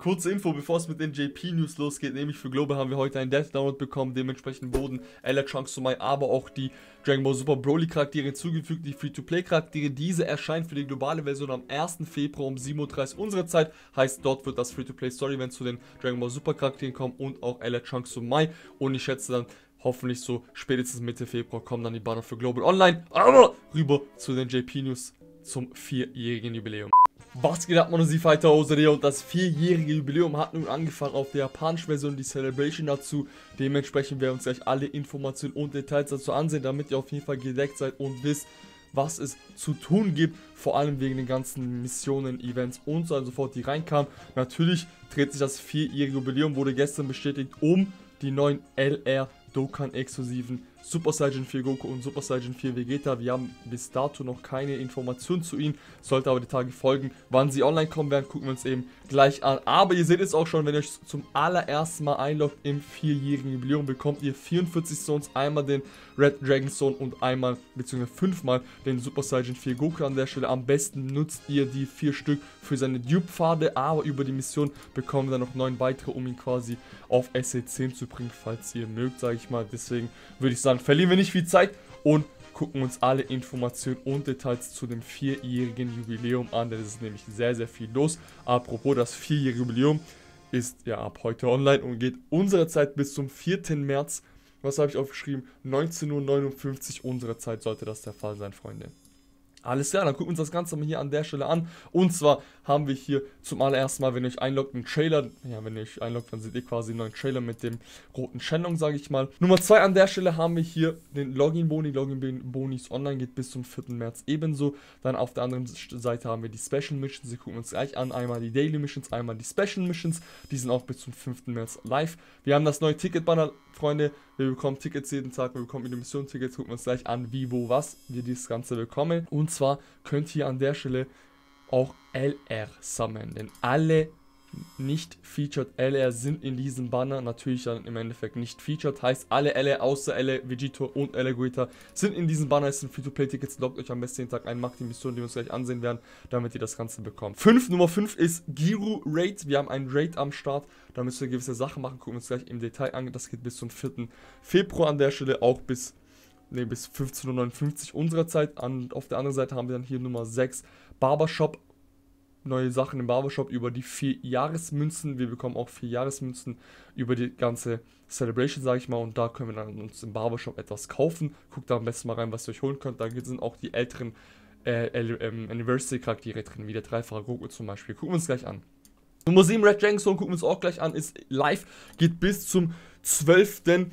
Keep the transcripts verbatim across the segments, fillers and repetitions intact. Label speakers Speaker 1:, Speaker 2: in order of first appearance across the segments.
Speaker 1: Kurze Info, bevor es mit den J P-News losgeht, nämlich für Global haben wir heute einen Death-Download bekommen, dementsprechend wurden Ella, Trunks, Sumai, aber auch die Dragon Ball Super Broly Charaktere hinzugefügt, die Free-to-Play Charaktere. Diese erscheinen für die globale Version am ersten Februar um sieben Uhr dreißig unserer Zeit, heißt dort wird das Free-to-Play Story Event zu den Dragon Ball Super Charakteren kommen und auch Ella, Trunks, Sumai, und ich schätze dann hoffentlich so spätestens Mitte Februar kommen dann die Banner für Global Online, aber rüber zu den J P-News zum vierjährigen Jubiläum. Was geht ab, Mann, Fighter Osere, und das vierjährige Jubiläum hat nun angefangen. Auf der japanischen Version die Celebration dazu. Dementsprechend werden wir uns gleich alle Informationen und Details dazu ansehen, damit ihr auf jeden Fall gedeckt seid und wisst, was es zu tun gibt. Vor allem wegen den ganzen Missionen, Events und so und so fort, die reinkamen. Natürlich dreht sich das vierjährige Jubiläum, wurde gestern bestätigt, um die neuen L R Dokkan-exklusiven Super Saiyan vier Goku und Super Saiyan vier Vegeta. Wir haben bis dato noch keine Informationen zu ihnen, sollte aber die Tage folgen. Wann sie online kommen werden, gucken wir uns eben gleich an. Aber ihr seht es auch schon, wenn ihr euch zum allerersten Mal einloggt im vierjährigen Jubiläum, bekommt ihr vierundvierzig Stones, einmal den Red Dragon Stone und einmal, beziehungsweise fünfmal den Super Saiyan vier Goku an der Stelle. Am besten nutzt ihr die vier Stück für seine Dupe-Pfade, aber über die Mission bekommen wir dann noch neun weitere, um ihn quasi auf S E zehn zu bringen, falls ihr mögt, sage ich mal. Deswegen würde ich sagen, verlieren wir nicht viel Zeit und gucken uns alle Informationen und Details zu dem vierjährigen Jubiläum an, denn es ist nämlich sehr, sehr viel los. Apropos, das vierjährige Jubiläum ist ja ab heute online und geht unserer Zeit bis zum vierten März, was habe ich aufgeschrieben, neunzehn Uhr neunundfünfzig unserer Zeit sollte das der Fall sein, Freunde. Alles klar, dann gucken wir uns das Ganze mal hier an der Stelle an. Und zwar haben wir hier zum allerersten Mal, wenn ihr euch einloggt, einen Trailer. Ja, wenn ihr euch einloggt, dann seht ihr quasi einen neuen Trailer mit dem roten Shenlong, sage ich mal. Nummer zwei an der Stelle haben wir hier den Login-Boni. Login-Bonis online geht bis zum vierten März ebenso. Dann auf der anderen Seite haben wir die Special Missions. Die gucken wir uns gleich an. Einmal die Daily Missions, einmal die Special Missions. Die sind auch bis zum fünften März live. Wir haben das neue Ticket-Banner, Freunde. Wir bekommen Tickets jeden Tag, wir bekommen die Mission-Tickets, gucken wir uns gleich an, wie, wo, was wir dieses Ganze bekommen. Und zwar könnt ihr an der Stelle auch L R sammeln, denn alle nicht featured L R sind in diesem Banner natürlich dann im Endeffekt nicht featured, heißt alle L R außer L R Vegito und L R Goita sind in diesem Banner. Es sind Free-to-Play-Tickets, loggt euch am besten jeden Tag ein, macht die Mission, die wir uns gleich ansehen werden, damit ihr das Ganze bekommt. fünf, Nummer fünf ist Giru Raid, wir haben einen Raid am Start, da müsst ihr gewisse Sachen machen, gucken wir uns gleich im Detail an, das geht bis zum vierten Februar an der Stelle, auch bis, nee, bis fünfzehn Uhr neunundfünfzig unserer Zeit. An, auf der anderen Seite haben wir dann hier Nummer sechs, Barbershop. Neue Sachen im Barbershop über die vier Jahresmünzen. Wir bekommen auch vier Jahresmünzen über die ganze Celebration, sage ich mal. Und da können wir dann uns im Barbershop etwas kaufen. Guckt da am besten mal rein, was ihr euch holen könnt. Da sind auch die älteren äh, ähm, Anniversary-Charaktere drin, wie der dreifache Goku zum Beispiel. Gucken wir uns gleich an. Nummer sieben, Red Dragon Stone, gucken wir uns auch gleich an. Ist live, geht bis zum zwölften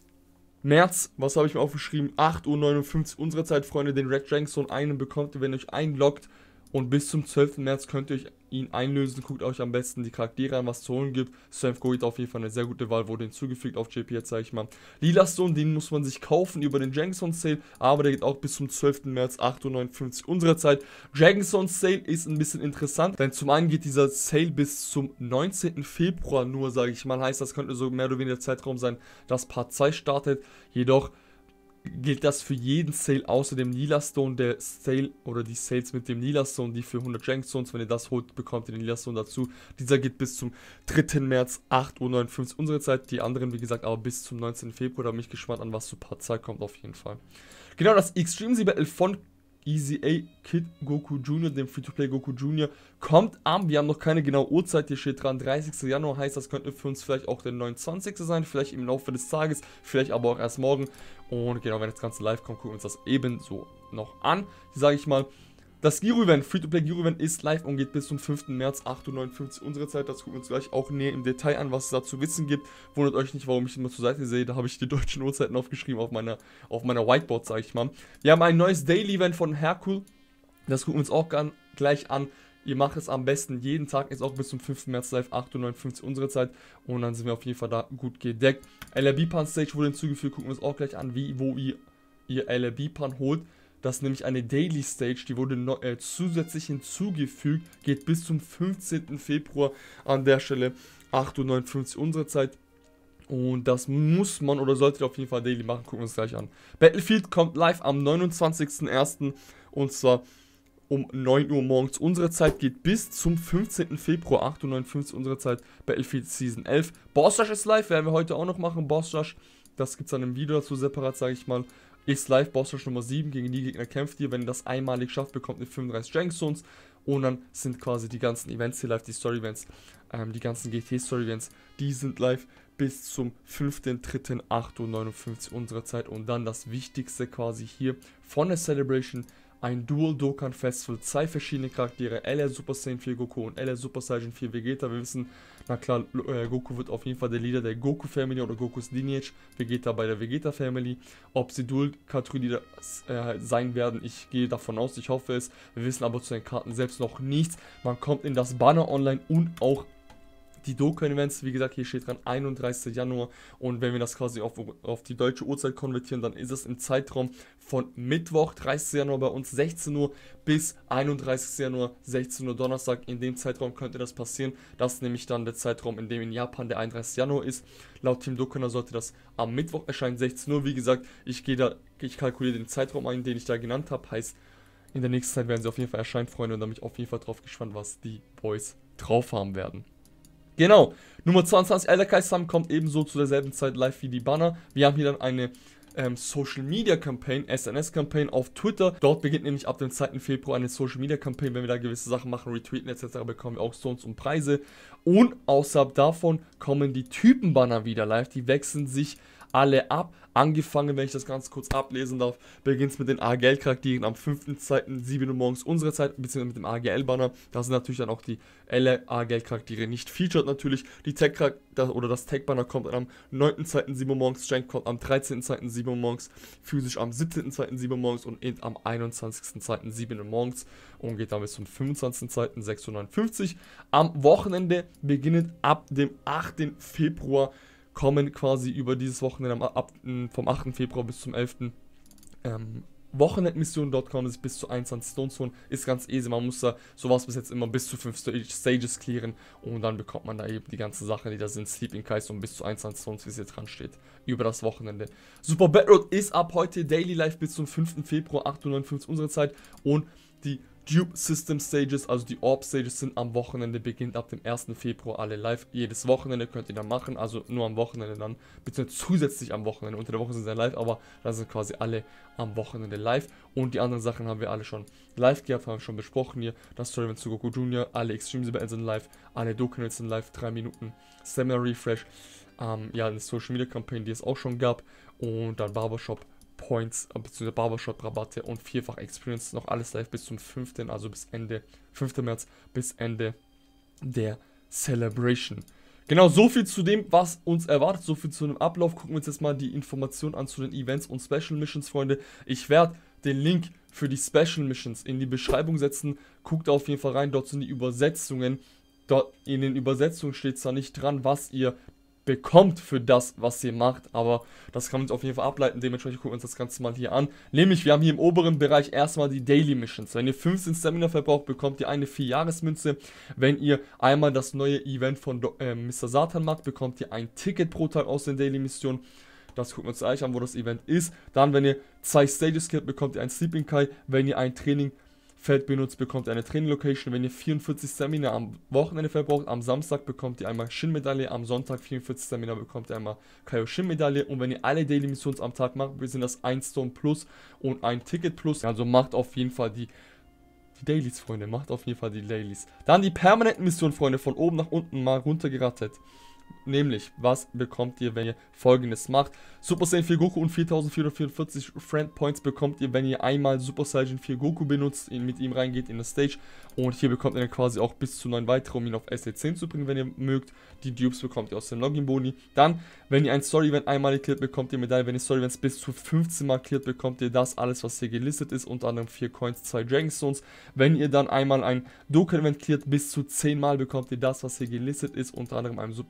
Speaker 1: März. Was habe ich mir aufgeschrieben? acht Uhr neunundfünfzig unserer Zeit, Freunde. Den Red Dragon Stone einen bekommt ihr, wenn ihr euch einloggt. Und bis zum zwölften März könnt ihr euch ihn einlösen. Guckt euch am besten die Charaktere an, was zu holen gibt. Strength Goita auf jeden Fall eine sehr gute Wahl, wurde hinzugefügt auf J P jetzt, sage ich mal. Lila Stone, den muss man sich kaufen über den Dragon Stone Sale, aber der geht auch bis zum zwölften März, acht Uhr neunundfünfzig unserer Zeit. Dragon Stone Sale ist ein bisschen interessant, denn zum einen geht dieser Sale bis zum neunzehnten Februar nur, sage ich mal. Heißt, das könnte so mehr oder weniger Zeitraum sein, dass Part zwei startet. Jedoch gilt das für jeden Sale außer dem Lila Stone. Der Sale oder die Sales mit dem Lila Stone, die für hundert Dragon Stones, wenn ihr das holt, bekommt ihr den Lila Stone dazu. Dieser geht bis zum dritten März, acht Uhr neunundfünfzig unsere Zeit. Die anderen, wie gesagt, aber bis zum neunzehnten Februar. Da bin ich gespannt an, was zu Part zwei kommt auf jeden Fall. Genau, das Extreme Battle von Easy A Kid Goku Junior, dem Free-to-Play Goku Junior, kommt am, wir haben noch keine genaue Uhrzeit, hier steht dran, dreißigsten Januar, heißt, das könnte für uns vielleicht auch der neunundzwanzigste sein, vielleicht im Laufe des Tages, vielleicht aber auch erst morgen. Und genau, wenn das Ganze live kommt, gucken wir uns das ebenso noch an. Hier sage ich mal, das Giru-Event, Free-to-Play Giru-Event ist live und geht bis zum fünften März, acht Uhr neunundfünfig unsere Zeit. Das gucken wir uns gleich auch näher im Detail an, was es da zu wissen gibt. Wundert euch nicht, warum ich immer zur Seite sehe. Da habe ich die deutschen Uhrzeiten aufgeschrieben auf meiner, auf meiner Whiteboard, sage ich mal. Wir haben ein neues Daily-Event von Hercule. Das gucken wir uns auch gan, gleich an. Ihr macht es am besten jeden Tag, ist auch bis zum fünften März live, acht Uhr neunundfünfig unsere Zeit. Und dann sind wir auf jeden Fall da gut gedeckt. L R B-Pan Stage wurde hinzugefügt, gucken wir uns auch gleich an, wie, wo ihr, ihr L R B-Pan holt. Das ist nämlich eine Daily Stage, die wurde no, äh, zusätzlich hinzugefügt, geht bis zum fünfzehnten Februar an der Stelle, acht Uhr neunundfünfig unsere Zeit. Und das muss man oder solltet ihr auf jeden Fall daily machen, gucken wir uns gleich an. Battlefield kommt live am neunundzwanzigsten ersten und zwar um neun Uhr morgens unsere Zeit, geht bis zum fünfzehnten Februar, acht Uhr neunundfünfzig unsere Zeit, Battlefield Season elf. Boss Rush ist live, werden wir heute auch noch machen, Boss Rush, das gibt es dann im Video dazu separat, sage ich mal, ist live, Boss Rush Nummer sieben, gegen die Gegner kämpft ihr, wenn ihr das einmalig schafft, bekommt ihr fünfunddreißig Jank Zones und dann sind quasi die ganzen Events hier live, die Story Events, ähm, die ganzen G T Story Events, die sind live bis zum fünften dritten acht Uhr neunundfünfzig unserer Zeit und dann das Wichtigste quasi hier von der Celebration, ein Dual Dokkan Festival, zwei verschiedene Charaktere, L R Super Saiyan vier Goku und L R Super Saiyan vier Vegeta. Wir wissen, na klar, äh, Goku wird auf jeden Fall der Leader der Goku Family oder Gokus Lineage, Vegeta bei der Vegeta Family. Ob sie Dual Charaktere Leader äh, sein werden, ich gehe davon aus, ich hoffe es. Wir wissen aber zu den Karten selbst noch nichts. Man kommt in das Banner online und auch die Dokkan-Events, wie gesagt, hier steht dran einunddreißigster Januar und wenn wir das quasi auf, auf die deutsche Uhrzeit konvertieren, dann ist es im Zeitraum von Mittwoch, dreißigster Januar bei uns sechzehn Uhr bis einunddreißigster Januar, sechzehn Uhr Donnerstag. In dem Zeitraum könnte das passieren. Das ist nämlich dann der Zeitraum, in dem in Japan der einunddreißigste Januar ist. Laut Team Dokkaner sollte das am Mittwoch erscheinen, sechzehn Uhr. Wie gesagt, ich gehe da, ich kalkuliere den Zeitraum ein, den ich da genannt habe. Heißt, in der nächsten Zeit werden sie auf jeden Fall erscheinen, Freunde, und da bin ich auf jeden Fall drauf gespannt, was die Boys drauf haben werden. Genau, Nummer zweiundzwanzig, Elder Kai Sam kommt ebenso zu derselben Zeit live wie die Banner. Wir haben hier dann eine ähm, Social Media Campaign, S N S Campaign auf Twitter. Dort beginnt nämlich ab dem zweiten Februar eine Social Media Campaign. Wenn wir da gewisse Sachen machen, retweeten et cetera, bekommen wir auch Stones und Preise. Und außerhalb davon kommen die Typen-Banner wieder live. Die wechseln sich alle ab. Angefangen, wenn ich das ganz kurz ablesen darf, beginnt es mit den A G L-Charakteren am fünften zweiten sieben Uhr morgens unsere Zeit, beziehungsweise mit dem A G L-Banner. Da sind natürlich dann auch die A G L-Charaktere nicht featured natürlich. Die Tag-Charakter oder das Tag-Banner kommt dann am neunten zweiten sieben Uhr morgens, Jank kommt am dreizehnten zweiten sieben Uhr morgens, physisch am siebzehnten zweiten sieben Uhr morgens und Int am einundzwanzigsten zweiten sieben Uhr morgens und geht dann bis zum fünfundzwanzigsten zweiten sechs Uhr neunundfünfzig. Am Wochenende beginnend ab dem achten Februar kommen quasi über dieses Wochenende ab, vom achten Februar bis zum elften Ähm, Wochenendmission, dort kommen es bis zu einundzwanzig Stones holen, ist ganz easy, man muss da sowas bis jetzt immer bis zu fünf Stages clearen und dann bekommt man da eben die ganzen Sachen, die da sind, Sleeping Kais und bis zu einundzwanzig Stones, wie es hier dran steht, über das Wochenende. Super Battle Road ist ab heute Daily Live bis zum fünften Februar, acht Uhr neunundfünfzig unsere Zeit und die Dupe System Stages, also die Orb Stages, sind am Wochenende, beginnt ab dem ersten Februar alle live. Jedes Wochenende könnt ihr dann machen, also nur am Wochenende dann, beziehungsweise zusätzlich am Wochenende. Unter der Woche sind sie live, aber dann sind quasi alle am Wochenende live. Und die anderen Sachen haben wir alle schon live gehabt, haben wir schon besprochen hier. Das Story mit Goku Junior, alle Extreme Battle sind live, alle Dokkan sind live, drei Minuten Stamina Refresh. Ähm, ja, eine Social Media Campaign, die es auch schon gab. Und dann Barbershop Points, bzw. Barbershop-Rabatte und vierfach Experience, noch alles live bis zum fünften also bis Ende, fünften März, bis Ende der Celebration. Genau, so viel zu dem, was uns erwartet, so viel zu dem Ablauf. Gucken wir uns jetzt mal die Informationen an zu den Events und Special Missions, Freunde. Ich werde den Link für die Special Missions in die Beschreibung setzen. Guckt auf jeden Fall rein, dort sind die Übersetzungen. Dort in den Übersetzungen steht zwar nicht dran, was ihr bekommt für das, was ihr macht, aber das kann man uns auf jeden Fall ableiten, dementsprechend gucken wir uns das Ganze mal hier an. Nämlich, wir haben hier im oberen Bereich erstmal die Daily Missions. Wenn ihr fünfzehn Stamina verbraucht, bekommt ihr eine vier Jahres Münze. Wenn ihr einmal das neue Event von äh, Mister Satan macht, bekommt ihr ein Ticket pro Tag aus den Daily Missionen. Das gucken wir uns gleich an, wo das Event ist. Dann, wenn ihr zwei Stages killt, bekommt ihr ein Sleeping Kai. Wenn ihr ein Training Feld benutzt, bekommt ihr eine Training Location. Wenn ihr vierundvierzig Stamina am Wochenende verbraucht, am Samstag bekommt ihr einmal Shin-Medaille, am Sonntag vierundvierzig Stamina bekommt ihr einmal Kaioshin-Medaille und wenn ihr alle Daily Missions am Tag macht, sind das ein Stone plus und ein Ticket plus. Also macht auf jeden Fall die, die Dailies, Freunde, macht auf jeden Fall die Dailies. Dann die permanenten Missionen, Freunde, von oben nach unten mal runtergerattet. Nämlich, was bekommt ihr, wenn ihr Folgendes macht? Super Saiyan vier Goku und viertausendvierhundertvierundvierzig Friend Points bekommt ihr, wenn ihr einmal Super Saiyan vier Goku benutzt, ihn mit ihm reingeht in das Stage. Und hier bekommt ihr dann quasi auch bis zu neun weitere, um ihn auf S E zehn zu bringen, wenn ihr mögt. Die Dupes bekommt ihr aus dem Login-Boni. Dann, wenn ihr ein Story-Event einmal klärt, bekommt ihr Medaille. Wenn ihr Story-Events bis zu fünfzehn Mal klärt, bekommt ihr das alles, was hier gelistet ist. Unter anderem vier Coins, zwei Dragon Stones. Wenn ihr dann einmal ein Dokkan-Event klärt, bis zu zehn Mal bekommt ihr das, was hier gelistet ist. Unter anderem ein Super Saiyan vier Goku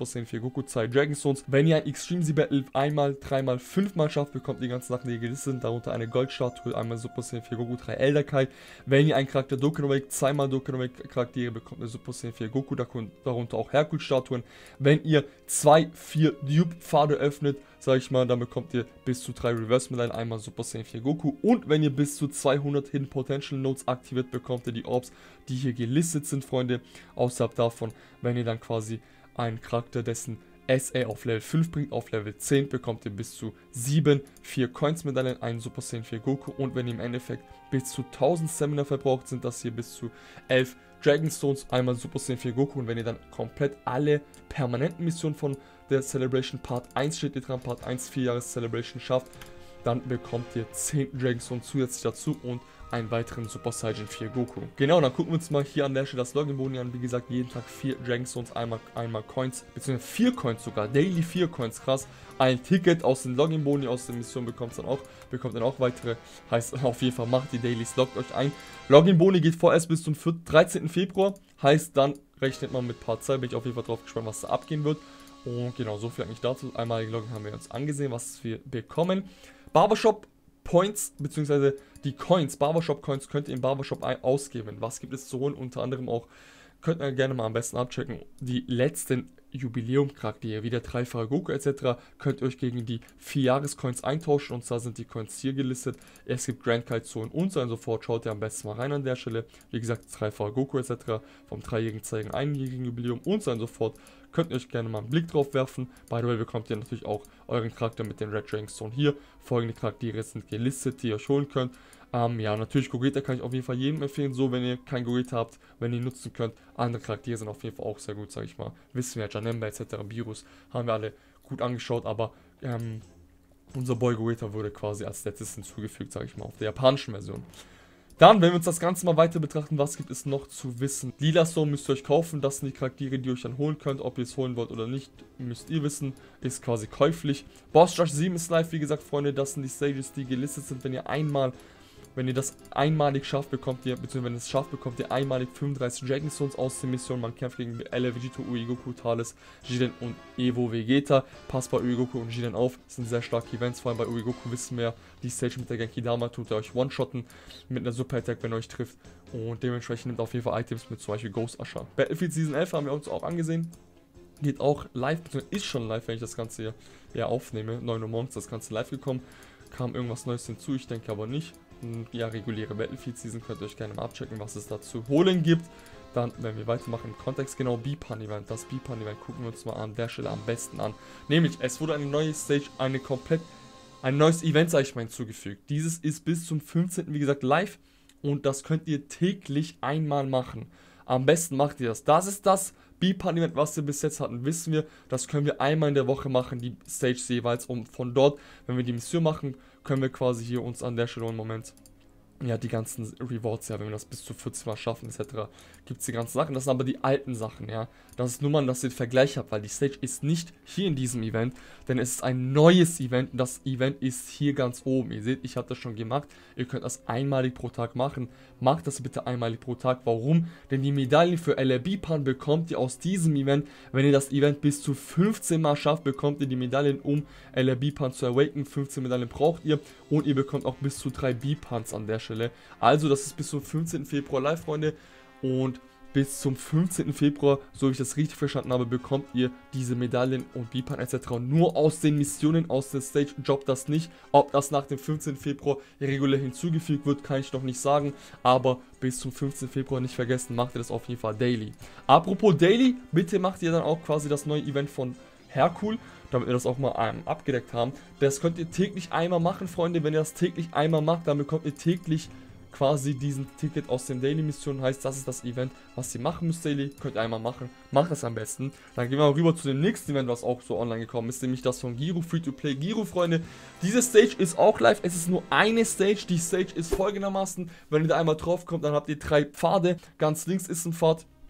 Speaker 1: Goku, zwei Dragonstones. Wenn ihr ein Extreme Z Battle einmal, dreimal, fünfmal schafft, bekommt ihr die ganzen Sachen, die hier gelistet sind, darunter eine Goldstatue, einmal Super Saiyan vier Goku, drei Elder Kai. Wenn ihr einen Charakter Dokkanowake, zweimal Dokkanowake Charaktere bekommt ihr Super Saiyan vier Goku, darunter auch Herkules-Statuen. Wenn ihr zwei, vier Dupe-Pfade öffnet, sag ich mal, dann bekommt ihr bis zu drei Reverse-Medaillen, einmal Super Saiyan vier Goku. Und wenn ihr bis zu zweihundert Hidden Potential Nodes aktiviert, bekommt ihr die Orbs, die hier gelistet sind, Freunde. Außerhalb davon, wenn ihr dann quasi einen Charakter, dessen S A auf Level fünf bringt, auf Level zehn bekommt ihr bis zu sieben, vier Coins-Medaillen, einen Super Saiyan vier Goku. Und wenn ihr im Endeffekt bis zu tausend Stamina verbraucht, sind das hier bis zu elf Dragonstones, einmal Super Saiyan vier Goku. Und wenn ihr dann komplett alle permanenten Missionen von der Celebration Part eins, steht hier dran, Part eins, vier Jahres Celebration schafft, dann bekommt ihr zehn Dragonstones zusätzlich dazu und einen weiteren Super Saiyan vier Goku. Genau, dann gucken wir uns mal hier an der Stelle das Login-Boni an. Wie gesagt, jeden Tag vier Dragonstones, einmal, einmal Coins, beziehungsweise vier Coins sogar, Daily vier Coins, krass. Ein Ticket aus den Login-Boni, aus der Mission bekommt dann auch, bekommt dann auch weitere. Heißt auf jeden Fall, macht die Dailies, loggt euch ein. Login-Boni geht vorerst bis zum dreizehnten Februar, heißt dann rechnet man mit Part zwei, bin ich auf jeden Fall drauf gespannt, was da abgehen wird. Und genau, so viel eigentlich dazu. Einmalige Login haben wir uns angesehen, was wir bekommen. Barbershop Points, beziehungsweise die Coins, Barbershop Coins könnt ihr im Barbershop ausgeben. Was gibt es zu holen? Unter anderem auch, könnt ihr gerne mal am besten abchecken, die letzten Jubiläum-Charaktere, wie der dreifache Goku et cetera, könnt ihr euch gegen die vier Jahres-Coins eintauschen, und zwar sind die Coins hier gelistet. Es gibt Grand Kai zu und so und so fort, schaut ihr am besten mal rein an der Stelle. Wie gesagt, dreifache Goku et cetera, vom dreijährigen Zeigen, einjährigen Jubiläum und so und so fort. Könnt ihr euch gerne mal einen Blick drauf werfen. By the way, bekommt ihr natürlich auch euren Charakter mit den Red Dragonstone hier. Folgende Charaktere sind gelistet, die ihr euch holen könnt. Ähm, ja, natürlich Gogeta kann ich auf jeden Fall jedem empfehlen, so wenn ihr kein Gogeta habt, wenn ihr ihn nutzen könnt. Andere Charaktere sind auf jeden Fall auch sehr gut, sage ich mal. Wissen wir, Janemba et cetera, Beerus, haben wir alle gut angeschaut, aber ähm, unser Boy Gogeta wurde quasi als letztes hinzugefügt, sage ich mal, auf der japanischen Version. Dann, wenn wir uns das Ganze mal weiter betrachten, was gibt es noch zu wissen? Lila Stone müsst ihr euch kaufen, das sind die Charaktere, die ihr euch dann holen könnt. Ob ihr es holen wollt oder nicht, müsst ihr wissen, ist quasi käuflich. Boss Rush sieben ist live, wie gesagt, Freunde, das sind die Stages, die gelistet sind. Wenn ihr einmal, wenn ihr das einmalig schafft, bekommt ihr, beziehungsweise wenn ihr es schafft, bekommt ihr einmalig fünfunddreißig Dragonstones aus der Mission. Man kämpft gegen L R Vegito, Uegoku, Thales, Jiren und Evo Vegeta. Passt bei Uegoku und Jiren auf, das sind sehr starke Events, vor allem bei Uegoku wissen wir, die Stage mit der Genki Dama tut er euch One-Shotten mit einer Super Attack, wenn er euch trifft. Und dementsprechend nimmt auf jeden Fall Items mit, zum Beispiel Ghost Usher. Battlefield Season elf haben wir uns auch angesehen. Geht auch live, beziehungsweise ist schon live, wenn ich das Ganze hier, hier aufnehme. neun Uhr morgens das Ganze live gekommen. Kam irgendwas Neues hinzu, ich denke aber nicht. Ja, reguläre Battlefield Season, könnt ihr euch gerne mal abchecken, was es da zu holen gibt. Dann, wenn wir weitermachen, im Kontext genau B-Pan Event. Das B-Pan Event gucken wir uns mal an der Stelle am besten an. Nämlich, es wurde eine neue Stage, eine komplett, ein neues Event, sag ich mal, hinzugefügt. Dieses ist bis zum fünfzehnten wie gesagt live, und das könnt ihr täglich einmal machen. Am besten macht ihr das. Das ist das B-Pan Event, was wir bis jetzt hatten, wissen wir. Das können wir einmal in der Woche machen, die Stage jeweils. Und von dort, wenn wir die Mission machen, können wir quasi hier uns an der Stelle einen Moment, ja, die ganzen Rewards, ja, wenn wir das bis zu vierzig Mal schaffen, et cetera, gibt es die ganzen Sachen. Das sind aber die alten Sachen, ja. Das ist nur mal, dass ihr den Vergleich habt, weil die Stage ist nicht hier in diesem Event, denn es ist ein neues Event und das Event ist hier ganz oben. Ihr seht, ich habe das schon gemacht. Ihr könnt das einmalig pro Tag machen. Macht das bitte einmalig pro Tag. Warum? Denn die Medaillen für L R B-Pan bekommt ihr aus diesem Event. Wenn ihr das Event bis zu fünfzehn Mal schafft, bekommt ihr die Medaillen, um L R B-Pan zu awaken. fünfzehn Medaillen braucht ihr und ihr bekommt auch bis zu drei B-Pans an der Stelle. Also das ist bis zum fünfzehnten Februar live, Freunde, und bis zum fünfzehnten Februar, so wie ich das richtig verstanden habe, bekommt ihr diese Medaillen und B-Pan et cetera nur aus den Missionen, aus der Stage. Droppt das nicht. Ob das nach dem fünfzehnten Februar regulär hinzugefügt wird, kann ich noch nicht sagen, aber bis zum fünfzehnten Februar nicht vergessen, macht ihr das auf jeden Fall daily. Apropos daily, bitte macht ihr dann auch quasi das neue Event von Herkul, damit wir das auch mal ähm, abgedeckt haben. Das könnt ihr täglich einmal machen, Freunde. Wenn ihr das täglich einmal macht, dann bekommt ihr täglich quasi diesen Ticket aus den Daily-Missionen. Heißt, das ist das Event, was ihr machen müsst daily. Könnt ihr einmal machen. Macht das am besten. Dann gehen wir mal rüber zu dem nächsten Event, was auch so online gekommen ist, nämlich das von Giru, Free-to-Play Giru, Freunde. Diese Stage ist auch live. Es ist nur eine Stage. Die Stage ist folgendermaßen, wenn ihr da einmal drauf kommt, dann habt ihr drei Pfade. Ganz links ist ein Pfad.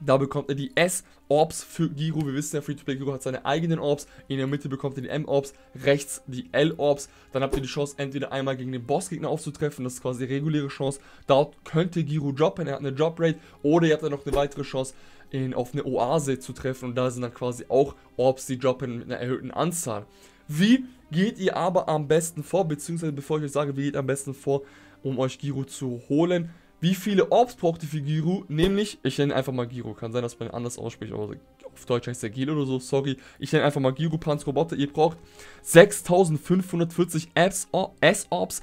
Speaker 1: Da bekommt ihr die S-Orbs für Giro. Wir wissen ja, Free-to-Play Giro hat seine eigenen Orbs. In der Mitte bekommt ihr die M-Orbs, rechts die L-Orbs. Dann habt ihr die Chance, entweder einmal gegen den Bossgegner aufzutreffen. Das ist quasi die reguläre Chance. Dort könnt ihr Giro droppen, er hat eine Drop-Rate. Oder ihr habt dann noch eine weitere Chance, ihn auf eine Oase zu treffen. Und da sind dann quasi auch Orbs, die droppen mit einer erhöhten Anzahl. Wie geht ihr aber am besten vor? Beziehungsweise bevor ich euch sage, wie geht ihr am besten vor, um euch Giro zu holen. Wie viele Orbs braucht ihr für Giro? Nämlich, ich nenne einfach mal Giro. Kann sein, dass man anders ausspricht, aber auf Deutsch heißt der Gil oder so, sorry. Ich nenne einfach mal Giro Panzerroboter. Ihr braucht sechstausendfünfhundertvierzig S-Orbs,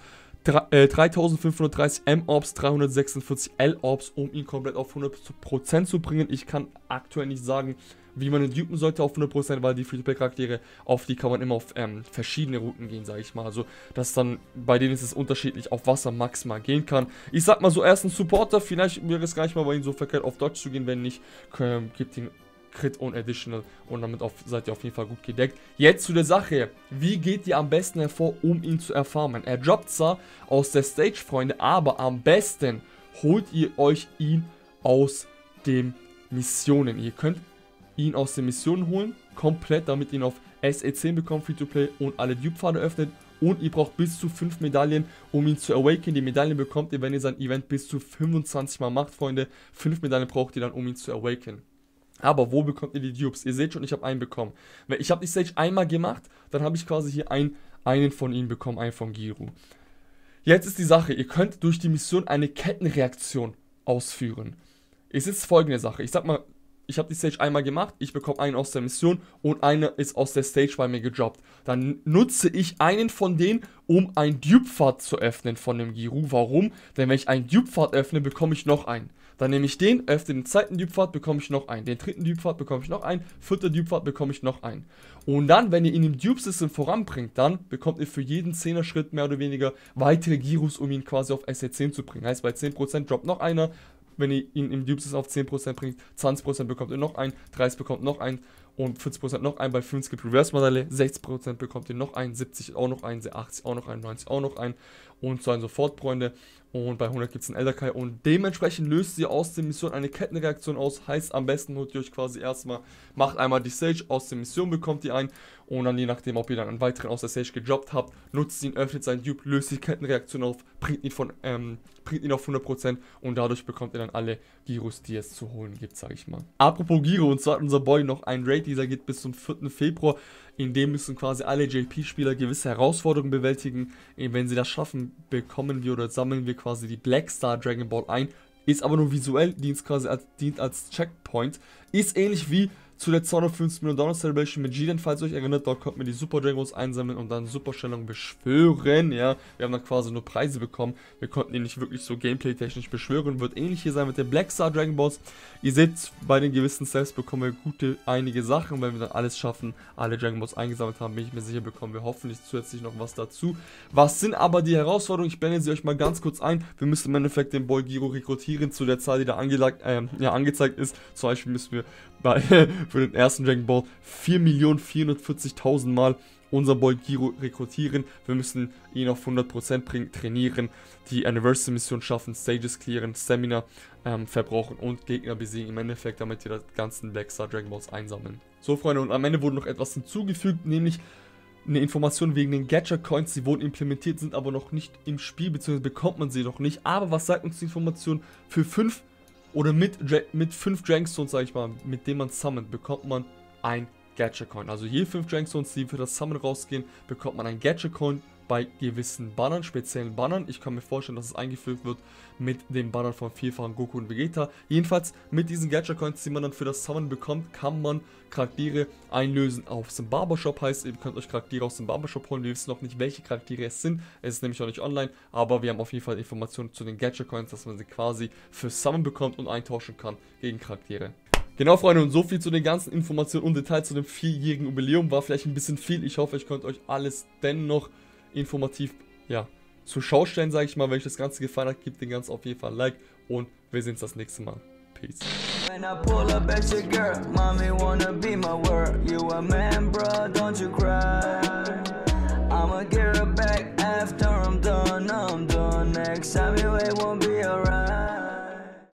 Speaker 1: dreitausendfünfhundertdreißig M-Orbs, dreihundertsechsundvierzig L-Orbs, um ihn komplett auf hundert Prozent zu bringen. Ich kann aktuell nicht sagen, wie man ihn dupen sollte auf hundert Prozent, weil die Free-to-Play-Charaktere, auf die kann man immer auf ähm, verschiedene Routen gehen, sage ich mal. Also, dass dann, bei denen ist es unterschiedlich, auf was er maximal gehen kann. Ich sag mal so, er ist ein Supporter, vielleicht wäre es gar nicht mal bei ihm so verkehrt, auf Dodge zu gehen, wenn nicht, ähm, gibt ihn Crit und Additional und damit auf, seid ihr auf jeden Fall gut gedeckt. Jetzt zu der Sache, wie geht ihr am besten hervor, um ihn zu erfarmen? Er droppt zwar aus der Stage, Freunde, aber am besten holt ihr euch ihn aus den Missionen. Ihr könnt ihn aus den Missionen holen, komplett, damit ihr ihn auf S E zehn bekommt, Free-to-Play und alle Dupe-Pfade öffnet. Und ihr braucht bis zu fünf Medaillen, um ihn zu awaken. Die Medaillen bekommt ihr, wenn ihr sein Event bis zu fünfundzwanzig Mal macht, Freunde. fünf Medaillen braucht ihr dann, um ihn zu awaken. Aber wo bekommt ihr die Dupes? Ihr seht schon, ich habe einen bekommen. Ich habe die Stage einmal gemacht, dann habe ich quasi hier ein, einen von ihnen bekommen, einen von Giro. Jetzt ist die Sache, ihr könnt durch die Mission eine Kettenreaktion ausführen. Es ist folgende Sache, ich sag mal, ich habe die Stage einmal gemacht, ich bekomme einen aus der Mission und einer ist aus der Stage bei mir gedroppt. Dann nutze ich einen von denen, um ein Dupe-Pfad zu öffnen von dem Giro. Warum? Denn wenn ich einen Dupe-Pfad öffne, bekomme ich noch einen. Dann nehme ich den, öffne den zweiten Dupe-Pfad, bekomme ich noch einen. Den dritten Dupe-Pfad bekomme ich noch einen. Vierter Dupe-Pfad bekomme ich noch einen. Und dann, wenn ihr ihn im Dupe-System voranbringt, dann bekommt ihr für jeden zehner Schritt mehr oder weniger weitere Giros, um ihn quasi auf S E zehn zu bringen. Heißt, bei zehn Prozent droppt noch einer. Wenn ihr ihn im Dupe-System auf zehn Prozent bringt, zwanzig Prozent bekommt ihr noch einen, dreißig Prozent bekommt noch einen und vierzig Prozent noch einen. Bei fünfzig gibt Reverse-Medaille, sechzig Prozent bekommt ihr noch einen, siebzig auch noch einen, achtzig auch noch einen, neunzig auch noch einen und so und so fort, Freunde. Und bei hundert gibt es einen Elderkai und dementsprechend löst ihr aus der Mission eine Kettenreaktion aus. Heißt, am besten holt ihr euch quasi erstmal, macht einmal die Stage, aus der Mission bekommt ihr einen und dann je nachdem, ob ihr dann einen weiteren aus der Stage gedroppt habt, nutzt ihn, öffnet seinen Dupe, löst die Kettenreaktion auf, bringt ihn, von, ähm, bringt ihn auf hundert Prozent und dadurch bekommt ihr dann alle Giros, die es zu holen gibt, sage ich mal. Apropos Giro, und zwar hat unser Boy noch einen Raid, dieser geht bis zum vierten Februar. In dem müssen quasi alle J P-Spieler gewisse Herausforderungen bewältigen. Wenn sie das schaffen, bekommen wir oder sammeln wir quasi die Black Star Dragon Ball ein. Ist aber nur visuell, dient quasi als, dient als Checkpoint. Ist ähnlich wie zu der zweihundertfünfzig Millionen Dollar Celebration mit Jiren, falls ihr euch erinnert. Dort konnten wir die Super Dragon Balls einsammeln und dann Superstellung beschwören. Ja, wir haben dann quasi nur Preise bekommen. Wir konnten ihn nicht wirklich so gameplay-technisch beschwören. Wird ähnlich hier sein mit den Black Star Dragon Balls. Ihr seht, bei den gewissen Steps bekommen wir gute einige Sachen. Wenn wir dann alles schaffen, alle Dragon Balls eingesammelt haben, bin ich mir sicher, bekommen wir hoffentlich zusätzlich noch was dazu. Was sind aber die Herausforderungen? Ich blende sie euch mal ganz kurz ein. Wir müssen im Endeffekt den Boy Giro rekrutieren zu der Zahl, die da angelagt, äh, ja, angezeigt ist. Zum Beispiel müssen wir bei, für den ersten Dragon Ball vier Millionen vierhundertvierzigtausend Mal unser Boy Giro rekrutieren. Wir müssen ihn auf hundert Prozent bringen, trainieren, die Anniversary Mission schaffen, Stages clearen, Stamina ähm, verbrauchen und Gegner besiegen im Endeffekt, damit wir die ganzen Black Star Dragon Balls einsammeln. So, Freunde, und am Ende wurde noch etwas hinzugefügt, nämlich eine Information wegen den Gacha Coins. Sie wurden implementiert, sind aber noch nicht im Spiel, beziehungsweise bekommt man sie noch nicht. Aber was sagt uns die Information? Für fünf oder mit, mit fünf Dragonstones, sage ich mal, mit denen man summont, bekommt man ein Gacha Coin. Also je fünf Dragonstones, die für das Summon rausgehen, bekommt man ein Gacha Coin bei gewissen Bannern, speziellen Bannern. Ich kann mir vorstellen, dass es eingefügt wird mit den Bannern von vierfachen Goku und Vegeta. Jedenfalls mit diesen Gacha Coins, die man dann für das Summon bekommt, kann man Charaktere einlösen auf dem Barbershop. Heißt, ihr könnt euch Charaktere aus dem Barbershop holen. Wir wissen noch nicht, welche Charaktere es sind. Es ist nämlich noch nicht online, aber wir haben auf jeden Fall Informationen zu den Gacha Coins, dass man sie quasi für Summon bekommt und eintauschen kann gegen Charaktere. Genau, Freunde, und so viel zu den ganzen Informationen und Details zu dem vierjährigen Jubiläum. War vielleicht ein bisschen viel. Ich hoffe, ich konnte euch alles dennoch informativ, ja, zur Schau stellen, sage ich mal. Wenn euch das Ganze gefallen hat, gebt den Ganzen auf jeden Fall ein Like und wir sehen uns das nächste Mal. Peace. When I pull up at your girl, mommy wanna be my word. You a man, bro, don't you cry. I'ma get her back after I'm done, I'm done. Next time you ain't won't be